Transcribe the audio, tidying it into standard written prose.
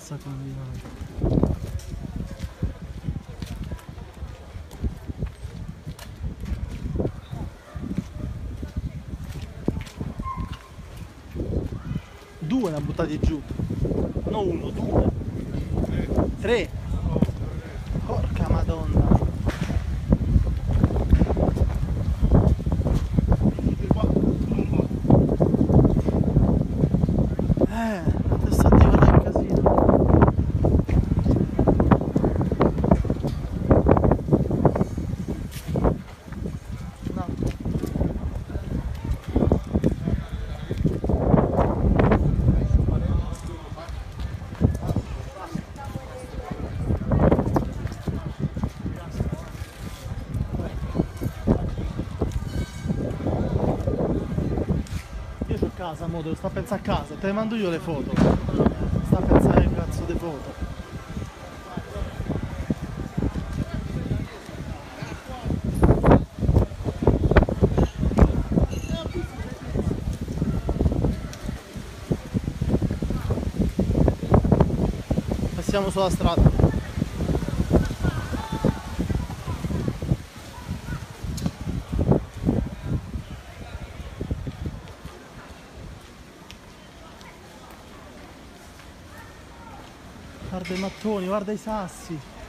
sta combinando. Due ne ha buttati giù. No, uno, due. Tre. Porca madonna. Adesso arriva là in casino. No. Io c'ho casa, mo devo stare a pensare a casa, te le mando io le foto. Sta a pensare ai cazzo di foto. Passiamo sulla strada. Guarda i mattoni, guarda i sassi.